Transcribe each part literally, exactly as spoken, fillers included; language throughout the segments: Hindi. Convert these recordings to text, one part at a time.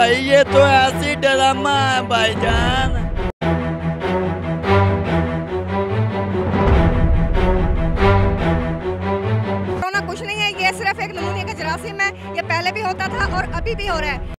भाई ये तो ऐसी ड्रामा है भाईजान। कोरोना कुछ नहीं है, ये सिर्फ एक नमूने का जरासीम है। ये पहले भी होता था और अभी भी हो रहा है।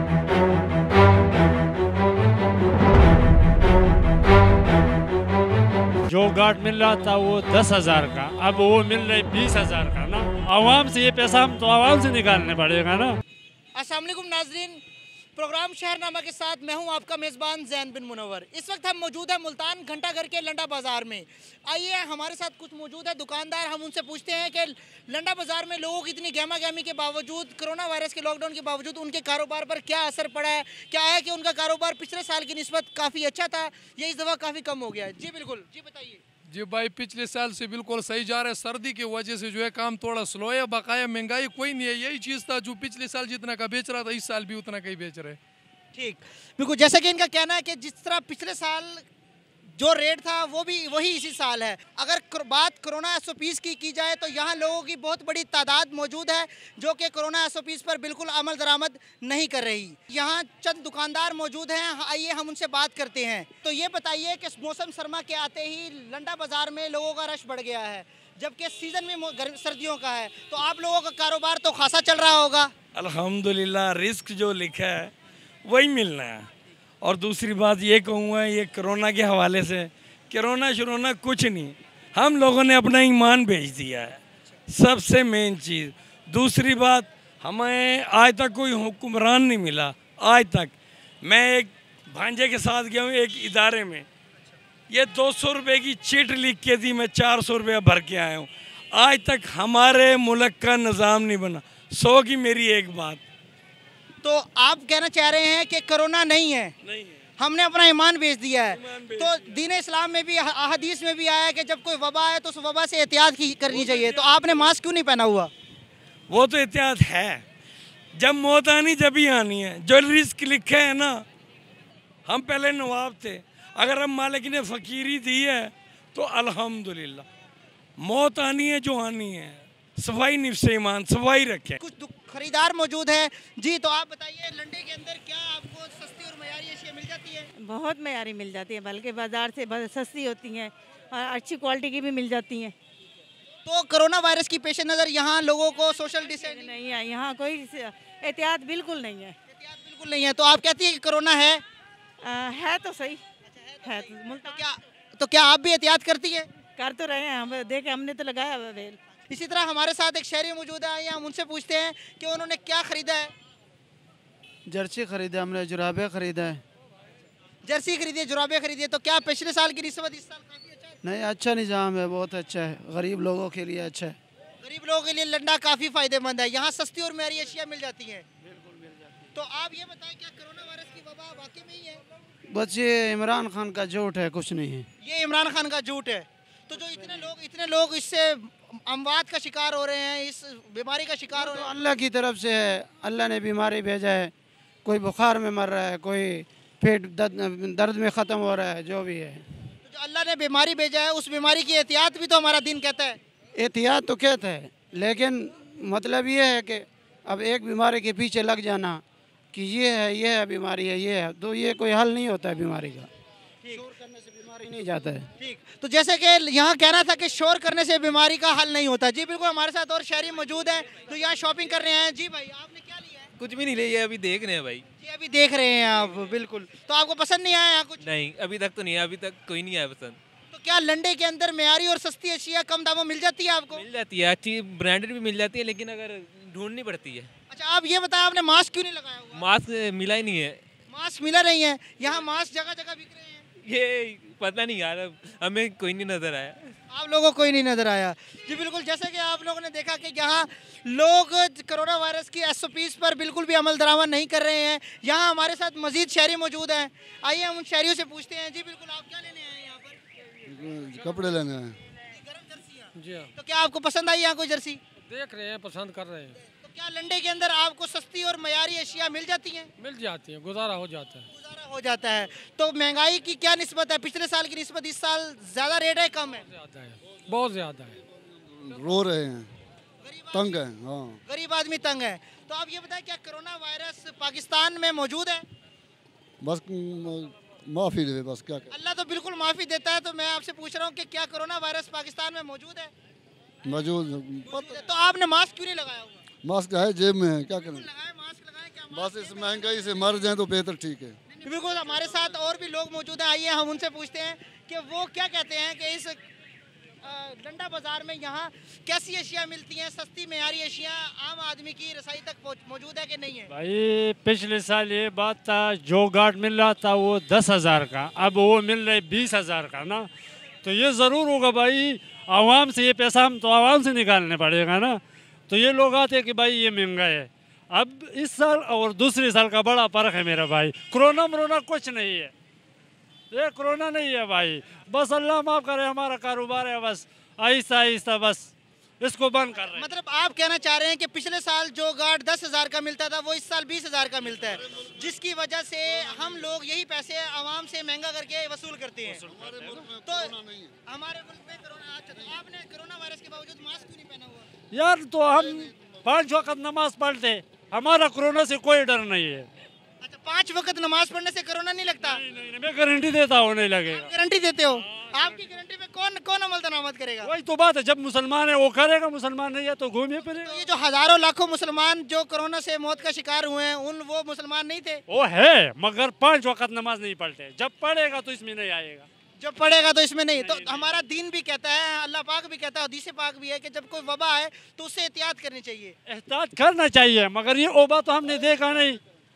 जो गार्ड मिल रहा था वो दस हजार का, अब वो मिल रहा है बीस हजार का ना। आवाम से ये पैसा हम तो आवाम से निकालने पड़ेगा ना। अस्सलाम वालेकुम नाजरीन, प्रोग्राम शहरनामा के साथ मैं हूं आपका मेज़बान ज़ैन बिन मुनव्वर। इस वक्त हम मौजूद हैं मुल्तान घंटाघर के लंडा बाज़ार में। आइए हमारे साथ कुछ मौजूद है दुकानदार, हम उनसे पूछते हैं कि लंडा बाज़ार में लोगों की इतनी गहमा गहमी के बावजूद, कोरोना वायरस के लॉकडाउन के बावजूद उनके कारोबार पर क्या असर पड़ा है। क्या है कि उनका कारोबार पिछले साल की निस्बत काफ़ी अच्छा था, ये इस दफ़ा काफ़ी कम हो गया है। जी बिल्कुल, जी बताइए। जी भाई, पिछले साल से बिल्कुल सही जा रहा है। सर्दी की वजह से जो है काम थोड़ा स्लो है, बकाया महंगाई कोई नहीं है। यही चीज़ था जो पिछले साल जितना का बेच रहा था इस साल भी उतना का ही बेच रहे। ठीक, बिल्कुल जैसा कि इनका कहना है कि जिस तरह पिछले साल जो रेट था वो भी वही इसी साल है। अगर बात कोरोना एस ओ पीज़ की की जाए तो यहाँ लोगों की बहुत बड़ी तादाद मौजूद है जो कि कोरोना एस ओ पीज़ पर बिल्कुल अमल दरामद नहीं कर रही। यहाँ चंद दुकानदार मौजूद हैं, आइए हम उनसे बात करते हैं। तो ये बताइए कि मौसम सरमा के आते ही लंडा बाज़ार में लोगों का रश बढ़ गया है, जबकि सीज़न भी सर्दियों का है, तो आप लोगों का कारोबार तो खासा चल रहा होगा। अल्हम्दुलिल्लाह, रिस्क जो लिखा है वही मिलना है। और दूसरी बात ये कहूँगा, ये कोरोना के हवाले से, कोरोना शरोना कुछ नहीं, हम लोगों ने अपना ईमान बेच दिया है, सबसे मेन चीज़। दूसरी बात, हमें आज तक कोई हुक्मरान नहीं मिला। आज तक मैं एक भांजे के साथ गया हूँ एक इदारे में, ये दो सौ रुपये की चिट लिख के दी, मैं चार सौ रुपया भर के आया हूँ। आज तक हमारे मुल्क का निज़ाम नहीं बना। सौ की मेरी एक बात। तो आप कहना चाह रहे हैं कि कोरोना नहीं है, नहीं है, हमने अपना ईमान बेच दिया है। तो दीन इस्लाम में भी, हदीस में भी आया है कि जब कोई वबा है तो उस वबा से एहतियात की करनी चाहिए। तो आपने मास्क क्यों नहीं पहना हुआ? वो तो एहतियात है, जब मौत आनी जब ही आनी है। जो रिस्क लिखे है ना, हम पहले नवाब थे, अगर हम मालिक ने फ़कीरी दी है तो अल्हम्दुलिल्लाह। मौत आनी है जो आनी है, सफाई निफ्स ईमान, सफाई रखें। कुछ खरीदार मौजूद है। जी, तो आप बताइए लंडे के अंदर क्या आपको सस्ती और मयारी अशिया मिल जाती है? बहुत मयारी मिल जाती है, बल्कि बाजार से सस्ती होती हैं और अच्छी क्वालिटी की भी मिल जाती हैं। तो कोरोना वायरस की पेश नज़र यहाँ लोगों को सोशल डिस्टेंसिंग नहीं है, यहाँ कोई एहतियात बिल्कुल नहीं है। एहतियात बिल्कुल नहीं है। तो आप कहती है कि कोरोना है? आ, है तो सही। अच्छा, है तो, है तो, तो क्या तो क्या आप भी एहतियात करती है? कर तो रहे हैं हम, देखे हमने तो लगाया हुआ वेल। इसी तरह हमारे साथ एक शहरी मौजूद है, हम उनसे पूछते हैं कि उन्होंने क्या खरीदा है। जर्सी खरीदा हमने, जुराबे खरीदा है। जर्सी खरीदी, जुराबे खरीदी। तो क्या पिछले साल की निस्बत इस साल काफी अच्छा है? नहीं, अच्छा निज़ाम है, बहुत अच्छा है, गरीब लोगों के लिए अच्छा है। गरीब लोगों के लिए लंडा काफ़ी फ़ायदेमंद है, यहाँ सस्ती और मयारी अशिया मिल जाती है। बिल्कुल मिल जाती है। तो आप ये बताएं, क्या कोरोना वायरस की वबा वाकई में ही है? बस ये इमरान खान का झूठ है, कुछ नहीं है। ये इमरान खान का झूठ है। तो जो इतने लोग इतने लोग इससे अमवात का शिकार हो रहे हैं, इस बीमारी का शिकार हो रहे हैं, अल्लाह की तरफ से है। अल्लाह ने बीमारी भेजा है, कोई बुखार में मर रहा है, कोई पेट दर्द में ख़त्म हो रहा है, जो भी है। तो जो अल्लाह ने बीमारी भेजा है उस बीमारी की एहतियात भी तो हमारा दिन कहता है। एहतियात तो कहता है, लेकिन मतलब ये है कि अब एक बीमारी के पीछे लग जाना कि ये है, ये है बीमारी है, ये है, तो ये कोई हल नहीं होता है बीमारी का। शोर करने से बीमारी नहीं जाता है। ठीक, तो जैसे कि यहाँ कहना था कि शोर करने से बीमारी का हल नहीं होता। जी बिल्कुल, हमारे साथ और शहरी मौजूद हैं तो यहाँ शॉपिंग कर रहे हैं। जी भाई, आपने क्या लिया है? कुछ भी नहीं लिया, अभी देख रहे हैं भाई। जी, अभी देख रहे हैं आप। बिल्कुल, तो आपको पसंद नहीं आया यहाँ कुछ? नहीं, अभी तक तो नहीं है, अभी तक कोई नहीं आया पसंद। तो क्या लंडे के अंदर मयारी और सस्ती अशिया कम दामों मिल जाती है आपको? मिल जाती है, अच्छी ब्रांडेड भी मिल जाती है, लेकिन अगर ढूंढनी पड़ती है। अच्छा, आप ये बताएं, आपने मास्क क्यों नहीं लगाया हुआ? मास्क मिला ही नहीं है। मास्क मिला नहीं है, यहाँ मास्क जगह जगह बिक रहे हैं। ये पता नहीं यार, हमें कोई नहीं नजर आया। आप लोगों को कोई नहीं नजर आया। जी बिल्कुल, जैसे कि आप लोगों ने देखा कि यहाँ लोग कोरोना वायरस की एस ओ पीज़ पर बिल्कुल भी अमल दरामद नहीं कर रहे हैं। यहाँ हमारे साथ मजीद शहरी मौजूद हैं, आइए हम उन शहरियों से पूछते हैं। जी बिल्कुल, आप क्या लेने आए हैं यहाँ पर? कपड़े लेने हैं। गर्म जर्सी है। जी हाँ, तो क्या आपको पसंद आई यहाँ कोई जर्सी? देख रहे हैं, पसंद कर रहे हैं। तो क्या लंडे के अंदर आपको सस्ती और मयारी अशिया मिल जाती हैं? मिल जाती है, गुजारा हो जाता है। गुजारा हो जाता है। तो महंगाई की क्या निस्बत है? पिछले साल की निस्बत इस साल ज़्यादा रेट है, कम है? ज़्यादा है, बहुत ज़्यादा है। रो रहे हैं। तंग है। हाँ, गरीब आदमी तंग है। तो आप ये बताएं क्या कोरोना वायरस पाकिस्तान में मौजूद है? बस माफ़ी दे, बस क्या करें। अल्लाह तो बिल्कुल माफ़ी देता है। तो मैं आपसे पूछ रहा हूँ कि क्या कोरोना वायरस पाकिस्तान में मौजूद है? मौजूद। तो आपने मास्क क्यों नहीं लगाया हुआ? मास्क है जेब में है, क्या करें। लगाए मास्क लगाए क्या? बस इस महंगाई से मर जाए तो बेहतर ठीक है। बिल्कुल। हमारे साथ और भी लोग मौजूद हैं, आइए हम उनसे पूछते हैं कि वो क्या कहते हैं कि इस डंडा बाजार में यहाँ कैसी अशिया मिलती हैं, सस्ती मेयारी अशिया आम आदमी की रसाई तक मौजूद है कि नहीं है? भाई पिछले साल ये बात था, जो गार्ड मिल रहा था वो दस हज़ार का, अब वो मिल रहा है बीस हज़ार का ना। तो ये ज़रूर होगा भाई, आवाम से ये पैसा हम तो आवाम से निकालने पड़ेगा ना। तो ये लोग आते कि भाई ये महंगा है। अब इस साल और दूसरे साल का बड़ा फर्क है मेरा भाई। कोरोना मरोना कुछ नहीं है, ये कोरोना नहीं है भाई। बस अल्लाह माफ़ करे, हमारा कारोबार है बस आहिस्ता आहिस्ता बस इसको बंद कर रहे हैं। मतलब आप कहना चाह रहे हैं कि पिछले साल जो गार्ड दस हज़ार का मिलता था वो इस साल बीस हज़ार का मिलता है, जिसकी वजह से हम लोग यही पैसे आवाम से महंगा करके वसूल करते हैं। तो हमारे मुल्क में कोरोना, अच्छा तो आपने कोरोना वायरस के बावजूद मास्क क्यों नहीं पहना हुआ? यार तो हम पाँच वक्त नमाज पढ़ते, हमारा कोरोना से कोई डर नहीं है। अच्छा, पाँच वक्त नमाज पढ़ने से कोरोना नहीं लगता? नहीं, नहीं, नहीं, मैं गारंटी देता हूँ नहीं लगेगा। गारंटी देते हो? आपकी गारंटी में कौन कौन अमल दरामद करेगा? वही तो बात है, जब मुसलमान है वो करेगा, मुसलमान नहीं है तो घूमिए फिरेगा। तो ये जो हजारों लाखों मुसलमान जो कोरोना से मौत का शिकार हुए हैं, उन वो मुसलमान नहीं थे? वो है, मगर पाँच वक्त नमाज नहीं पढ़ते। जब पढ़ेगा तो इसमें नहीं आएगा, जब पढ़ेगा तो इसमें नहीं। तो हमारा दीन भी कहता है, अल्लाह पाक भी कहता है, हदीस पाक भी है कि जब कोई वबा है तो उससे एहतियात करनी चाहिए। एहतियात करना चाहिए, मगर ये वबा तो हमने देखा नहीं।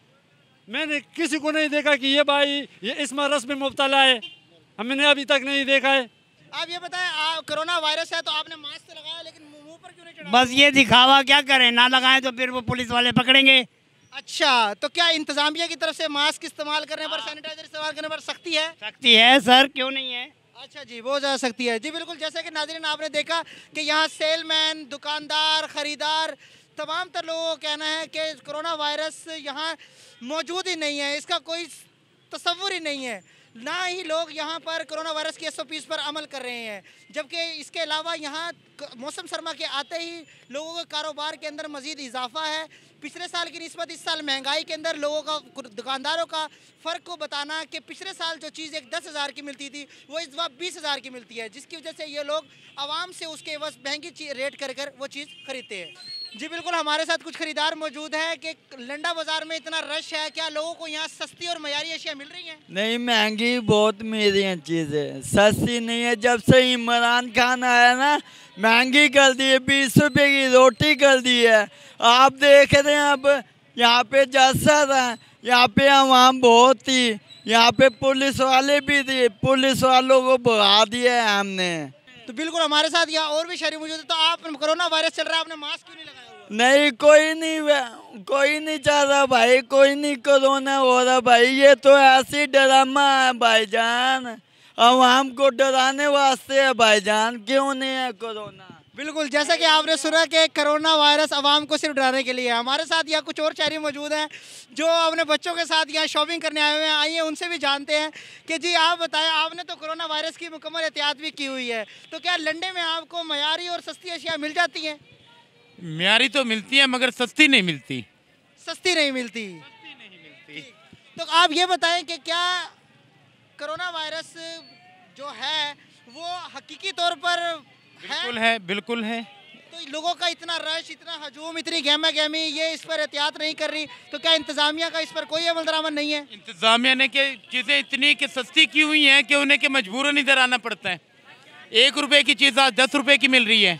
मैंने किसी को नहीं देखा कि ये भाई ये इस मरस में मुब्तला है, हमने अभी तक नहीं देखा है। आप ये बताएं, कोरोना वायरस है तो आपने मास्क तो लगाया, लेकिन मुंह पर क्यों नहीं चढ़ा? बस ये दिखावा, क्या करें, ना लगाएं तो फिर वो पुलिस वाले पकड़ेंगे। अच्छा, तो क्या इंतजामिया की तरफ से मास्क इस्तेमाल करने पर, सैनिटाइजर इस्तेमाल करने पर सख्ती है? सख्ती है सर, क्यों नहीं है। अच्छा जी, वो जा सकती है जी। बिल्कुल, जैसे कि नाज़रीन आपने देखा कि यहाँ सेलमैन, दुकानदार, ख़रीदार, तमाम तर लोगों का कहना है कि कोरोना वायरस यहाँ मौजूद ही नहीं है, इसका कोई तसव्वुर ही नहीं है। ना ही लोग यहाँ पर कोरोना वायरस की एस ओ पीज़ पर अमल कर रहे हैं, जबकि इसके अलावा यहाँ मौसम सरमा के आते ही लोगों के कारोबार के अंदर मज़ीद इजाफा है। पिछले साल की निस्बत इस साल महंगाई के अंदर लोगों का, दुकानदारों का फ़र्क को बताना कि पिछले साल जो चीज़ एक दस हज़ार की मिलती थी वो इस बार बीस हज़ार की मिलती है, जिसकी वजह से ये लोग आवाम से उसके बस महंगी रेट कर कर वो चीज़ खरीदते हैं। जी बिल्कुल, हमारे साथ कुछ खरीदार मौजूद है कि लंडा बाज़ार में इतना रश है, क्या लोगों को यहाँ सस्ती और मयारी अशिया मिल रही हैं? नहीं, महंगी बहुत मिल रही हैं चीज़ें, सस्ती नहीं है। जब से इमरान खान आया ना, महंगी कर दी है, बीस रुपये की रोटी कर दी है। आप देख रहे हैं अब यहाँ पे जलसा था, यहाँ पे आवाम बहुत थी, यहाँ पे पुलिस वाले भी थे, पुलिस वालों को भगा दिया है हमने। तो बिल्कुल हमारे साथ यहाँ और भी शहरी मौजूद है। तो आप, कोरोना वायरस चल रहा है, आपने मास्क क्यों नहीं लगाया हुआ? नहीं, कोई नहीं, कोई नहीं चाह रहा भाई, कोई नहीं कोरोना हो रहा भाई। ये तो ऐसी ड्रामा है भाईजान, आवाम को डराने वास्ते है भाईजान, क्यों नहीं है कोरोना। बिल्कुल, जैसा कि आपने सुना कि कोरोना वायरस आवाम को सिर्फ डराने के लिए है। हमारे साथ यहाँ कुछ और शहरी मौजूद हैं जो अपने बच्चों के साथ यहाँ शॉपिंग करने आए हुए हैं। आइए उनसे भी जानते हैं कि जी आप बताएं, आपने तो कोरोना वायरस की मुकम्मल एहतियात भी की हुई है, तो क्या लंडे में आपको मयारी और सस्ती अशिया मिल जाती हैं? मयारी तो मिलती है मगर सस्ती नहीं मिलती। सस्ती नहीं मिलती सस्ती नहीं मिलती। तो आप ये बताएं कि क्या कोरोना वायरस जो है वो हकीकी तौर पर बिल्कुल है, बिल्कुल है। तो लोगों का इतना रश, इतना हजूम, इतनी गहमा गहमी, ये इस पर एहतियात नहीं कर रही, तो क्या इंतजामिया का इस पर कोई अमल दरामद नहीं है? इंतजामिया ने के चीज़ें इतनी कि सस्ती की हुई हैं कि उन्हें के मजबूरन इधर आना पड़ता है। एक रुपए की चीज़ आज दस रुपए की मिल रही है।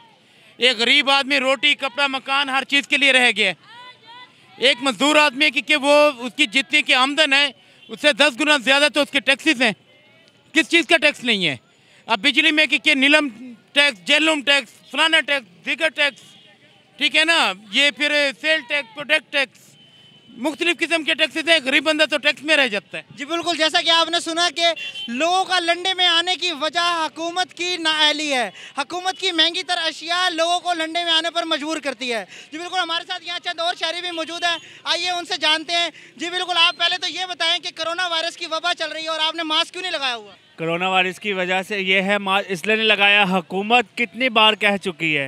एक गरीब आदमी रोटी, कपड़ा, मकान हर चीज़ के लिए रह गया। एक मजदूर आदमी की कि वो उसकी जितनी की आमदन है उससे दस गुना ज़्यादा तो उसके टैक्सेस हैं। किस चीज़ का टैक्स नहीं है? अब बिजली में कि, कि नीलम टैक्स, जेलूम टैक्स, फलाना टैक्स, दिगर टैक्स, ठीक है ना, ये फिर सेल टैक्स, प्रोडक्ट टैक्स, मुख्तलिफ किस्म के टैक्सेस हैं। गरीब बंदा तो टैक्स में रह जाता है। जी बिल्कुल, जैसा कि आपने सुना कि लोगों का लंडे में आने की वजह हुकूमत की नाअहली है। हुकूमत की महंगी तर अशिया लोगों को लंडे में आने पर मजबूर करती है। जी बिल्कुल, हमारे साथ यहाँ चंद और शहरी भी मौजूद हैं, आइए उनसे जानते हैं। जी बिल्कुल, आप पहले तो ये बताएं कि कोरोना वायरस की वबा चल रही है और आपने मास्क क्यों नहीं लगाया हुआ? कोरोना वायरस की वजह से ये है, मास्क इसलिए नहीं लगाया, हुकूमत कितनी बार कह चुकी है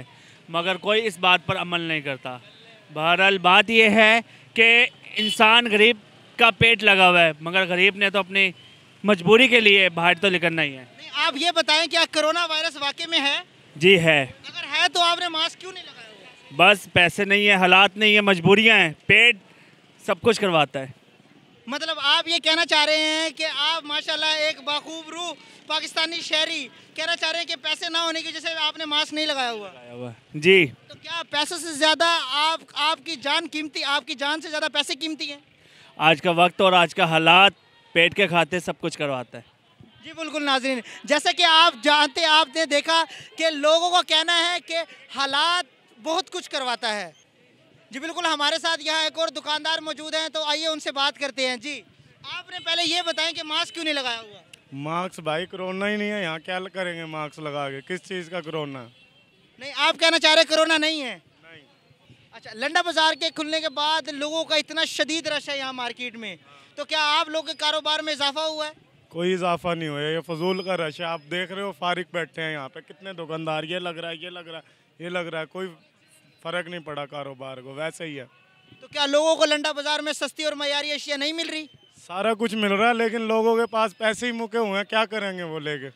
मगर कोई इस बात पर अमल नहीं करता। बहरहाल बात यह है कि इंसान गरीब का पेट लगा हुआ है, मगर गरीब ने तो अपनी मजबूरी के लिए बाहर तो निकलना ही है। नहीं, आप ये बताएं क्या कोरोना वायरस वाकई में है? जी है। अगर है तो आपने मास्क क्यों नहीं लगाया हुआ? बस पैसे नहीं है, हालात नहीं है, मजबूरियां हैं, पेट सब कुछ करवाता है। मतलब आप ये कहना चाह रहे हैं कि आप माशाल्लाह एक बाखूब रूह पाकिस्तानी शहरी कहना चाह रहे हैं कि पैसे ना होने की वजह से आपने मास्क नहीं लगाया हुआ? जी। तो क्या पैसों से ज़्यादा आप आपकी जान कीमती, आपकी जान से ज़्यादा पैसे कीमती हैं? आज का वक्त और आज का हालात पेट के खाते सब कुछ करवाता है। जी बिल्कुल नाज़रीन, जैसा कि आप जानते आपने देखा कि लोगों का कहना है कि हालात बहुत कुछ करवाता है। जी बिल्कुल, हमारे साथ यहाँ एक और दुकानदार मौजूद हैं, तो आइए उनसे बात करते हैं। जी आपने पहले ये बताएं कि मास्क क्यों नहीं लगाया हुआ? मास्क भाई कोरोना ही नहीं है यहाँ, क्या करेंगे मास्क लगा के, किस चीज़ का कोरोना? नहीं, आप कहना चाह रहे कोरोना नहीं है? नहीं। अच्छा, लंडा बाजार के खुलने के बाद लोगों का इतना शदीद रश है यहाँ मार्केट में, तो क्या आप लोग के कारोबार में इजाफा हुआ है? कोई इजाफा नहीं हुआ, ये फजूल का रश है। आप देख रहे हो फारिग बैठे हैं यहाँ पे, कितने दुकानदार, ये लग रहा है, ये लग रहा है, ये लग रहा है, कोई फ़र्क नहीं पड़ा कारोबार को, वैसे ही है। तो क्या लोगों को लंडा बाजार में सस्ती और मयारी अशिया नहीं मिल रही? सारा कुछ मिल रहा है, लेकिन लोगों के पास पैसे ही मुके हुए हैं, क्या करेंगे वो लेके?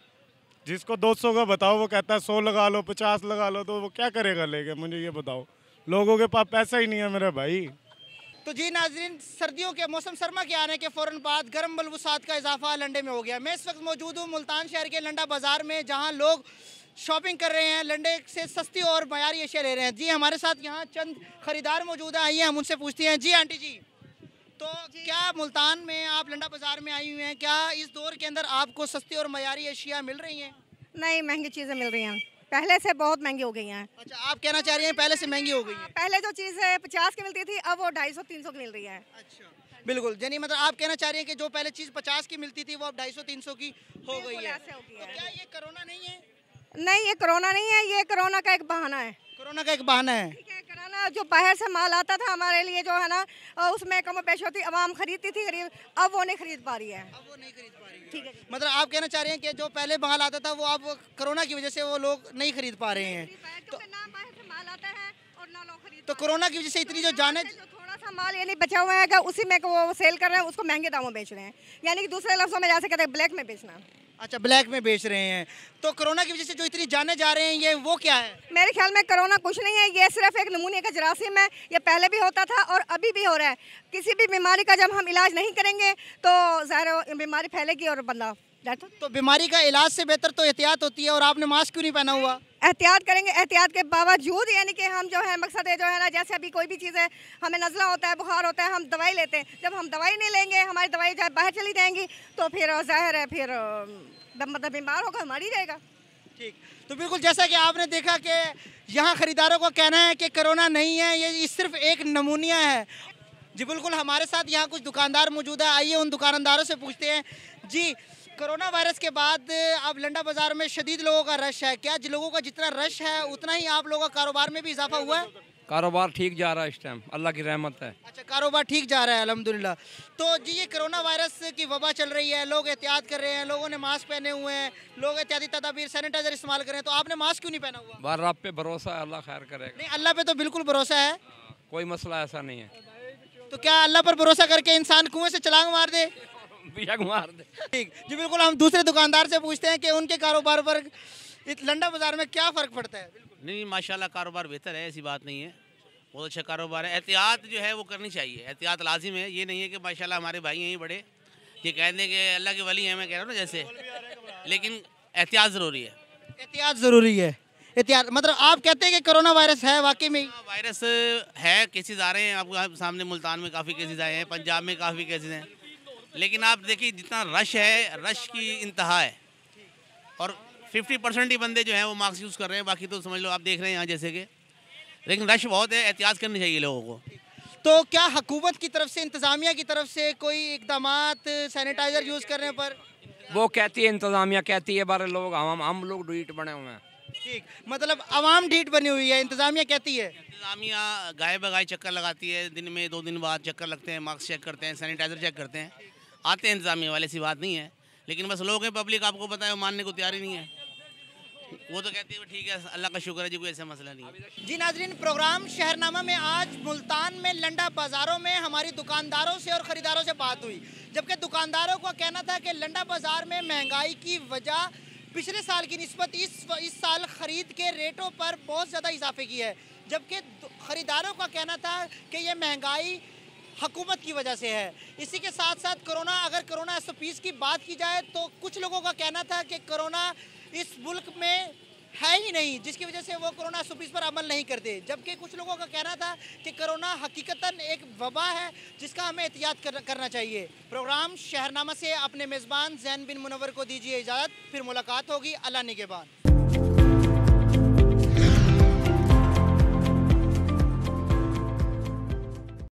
जिसको दो सौ का बताओ वो कहता है सौ लगा लो, पचास लगा लो, तो वो क्या करेगा लेके? मुझे ये बताओ, लोगों के पास पैसा ही नहीं है मेरे भाई। तो जी नाजरीन, सर्दियों के मौसम सरमा के आने के फ़ौरन बाद गर्म मलबूसात का इजाफा लंडे में हो गया। मैं इस वक्त मौजूद हूँ मुल्तान शहर के लंडा बाज़ार में, जहाँ लोग शॉपिंग कर रहे हैं, लंडे से सस्ती और मयारी अशिया ले रहे हैं। जी हमारे साथ यहाँ चंद खरीदार मौजूद हैं, आइए हम उनसे पूछते हैं। जी आंटी जी, तो क्या मुल्तान में आप लंडा बाज़ार में आई हुई हैं, क्या इस दौर के अंदर आपको सस्ती और मयारी अशिया मिल रही हैं? नहीं, महंगी चीज़ें मिल रही हैं, पहले से बहुत महंगी हो गई हैं। अच्छा, आप कहना चाह रही हैं पहले से महंगी हो गई हैं? पहले जो चीज़ पचास की मिलती थी अब वो ढाई सौ तीन सौ की मिल रही है। अच्छा, बिल्कुल, यानी मतलब आप कहना चाह रही हैं कि जो पहले चीज़ पचास की मिलती थी वो अब ढाई सौ तीन सौ की हो गई है। तो क्या ये कोरोना नहीं है? नहीं, ये कोरोना नहीं है, ये कोरोना का एक बहाना है। कोरोना का एक बहाना है? कोरोना जो बाहर से माल आता था हमारे लिए जो है ना, उसमें कम पेश होती, आवाम खरीदती थी गरीब, अब वो नहीं खरीद पा रही है। अब वो नहीं खरीद पा रही है। ठीक है, मतलब आप कहना चाह रहे हैं कि जो पहले माल आता था वो अब कोरोना की वजह से वो लोग नहीं खरीद पा रहे हैं। तो ना बाहर से माल आता है और ना लोग खरीद। तो कोरोना की वजह से इतनी जो जाने थोड़ा सा माल यानी बचा हुआ है, उसी में वो सेल कर रहे हैं, उसको महंगे दामों बेच रहे हैं, यानी कि दूसरे लफ्जों में जैसे कहते हैं ब्लैक में बेचना। अच्छा, ब्लैक में बेच रहे हैं। तो कोरोना की वजह से जो इतनी जाने जा रहे हैं, ये वो क्या है? मेरे ख्याल में कोरोना कुछ नहीं है, ये सिर्फ एक नमूने का जरासीम है। ये पहले भी होता था और अभी भी हो रहा है। किसी भी बीमारी का जब हम इलाज नहीं करेंगे तो ज़ाहिर बीमारी फैलेगी और बंदा। तो बीमारी का इलाज से बेहतर तो एहतियात होती है, और आपने मास्क क्यों नहीं पहना हुआ? एहतियात करेंगे, एहतियात के बावजूद यानी कि हम जो है मकसद है जो है ना, जैसे अभी कोई भी चीज़ है, हमें नज़ला होता है, बुखार होता है, हम दवाई लेते हैं। जब हम दवाई नहीं लेंगे, हमारी दवाई जब बाहर चली जाएंगी तो फिर ज़ाहिर है फिर मतलब बीमार होगा, मर ही जाएगा। ठीक, तो बिल्कुल जैसा कि आपने देखा कि यहाँ ख़रीदारों का कहना है कि कोरोना नहीं है, ये सिर्फ एक नमूनिया है। जी बिल्कुल, हमारे साथ यहाँ कुछ दुकानदार मौजूद है, आइए उन दुकानदारों से पूछते हैं। जी, कोरोना वायरस के बाद अब लंडा बाज़ार में शदीद लोगों का रश है, क्या लोगों का जितना रश है उतना ही आप लोगों का कारोबार में भी इजाफा हुआ है? कारोबार ठीक जा रहा है इस टाइम, अल्लाह की रहमत है। अच्छा, कारोबार ठीक जा रहा है अल्हम्दुलिल्लाह। तो जी ये कोरोना वायरस की वबा चल रही है, लोग एहतियात कर रहे हैं, लोगों ने मास्क पहने हुए हैं, लोग एहतियाती तदाबीर सैनिटाइजर इस्तेमाल कर रहे हैं, तो आपने मास्क क्यों नहीं पहना हुआ? बार रब पे भरोसा है, अल्लाह खैर करेगा। नहीं, अल्लाह पे तो बिल्कुल भरोसा है, कोई मसला ऐसा नहीं है। तो क्या अल्लाह पर भरोसा करके इंसान कुएं से छलांग मार दे? मार दे। ठीक, जी बिल्कुल, हम दूसरे दुकानदार से पूछते हैं कि उनके कारोबार पर इस लंडा बाज़ार में क्या फ़र्क पड़ता है? नहीं, माशाल्लाह कारोबार बेहतर है, ऐसी बात नहीं है, बहुत अच्छा कारोबार है। एहतियात जो है वो करनी चाहिए, एहतियात लाजिम है। ये नहीं है कि माशाल्लाह हमारे भाई हैं बड़े, ये कह दें कि अल्लाह के वली हैं, मैं कह रहा हूँ ना जैसे, लेकिन एहतियात ज़रूरी है। एहतियात ज़रूरी है, एहतियात मतलब आप कहते हैं कि कोरोना वायरस है वाकई में? वायरस है, केसेस आ रहे हैं आपको सामने, मुल्तान में काफ़ी केसेस आए हैं, पंजाब में काफ़ी केसेस हैं, लेकिन आप देखिए जितना रश है, रश की इंतहा है, और पचास परसेंट ही बंदे जो हैं वो मास्क यूज़ कर रहे हैं, बाकी तो समझ लो आप देख रहे हैं यहाँ जैसे कि, लेकिन रश बहुत है, एहतियात करनी चाहिए लोगों को। तो क्या हुकूमत की तरफ से, इंतज़ामिया की तरफ से कोई इकदामात सैनिटाइज़र यूज़ करने पर? वो कहती है, इंतज़ामिया कहती है, बारे लोग हम हम लोग डीट बने हुए हैं। ठीक, मतलब आवाम ढीठ बनी हुई है, इंतज़ामिया कहती है? इंतज़ामिया गाय बगाए चक्कर लगाती है, दिन में दो दिन बाद चक्कर लगते हैं, मास्क चेक करते हैं, सैनिटाइज़र चेक करते हैं, आते हैं इंतज़ामिया वाले, ऐसी बात नहीं है, लेकिन बस लोग हैं, पब्लिक आपको पता है मानने को तैयार ही नहीं है। वो तो कहती है ठीक है, अल्लाह का शुक्र है जी, कोई ऐसा मसला नहीं है। जी नाजरीन, प्रोग्राम शहरनामा में आज मुल्तान में लंडा बाज़ारों में हमारी दुकानदारों से और ख़रीदारों से बात हुई, जबकि दुकानदारों का कहना था कि लंडा बाज़ार में महंगाई की वजह पिछले साल की निस्बत इस इस साल ख़रीद के रेटों पर बहुत ज़्यादा इजाफे की है, जबकि ख़रीदारों का कहना था कि ये महंगाई हुकूमत की वजह से है। इसी के साथ साथ कोरोना, अगर कोरोना एस ओ पीज़ की बात की जाए तो कुछ लोगों का कहना था कि कोरोना इस मुल्क में है ही नहीं, जिसकी वजह से वो कोरोना एस ओ पीज़ पर अमल नहीं करते, जबकि कुछ लोगों का कहना था कि कोरोना हकीकतन एक वबा है जिसका हमें एहतियात कर, करना चाहिए। प्रोग्राम शहरनामा से अपने मेज़बान ज़ैन बिन मुनव्वर को दीजिए इजाज़त, फिर मुलाकात होगी। अल्लाह निगहबान।